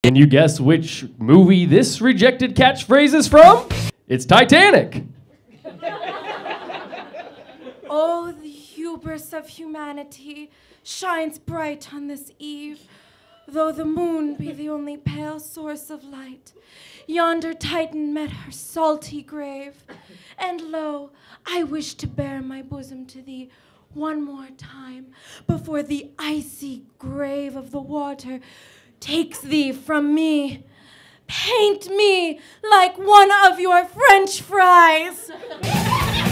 Can you guess which movie this rejected catchphrase is from? It's Titanic. Oh, the hubris of humanity shines bright on this eve, though the moon be the only pale source of light. Yonder Titan met her salty grave, and lo, I wish to bare my bosom to thee one more time before the icy grave of the water takes thee from me. Paint me like one of your French fries.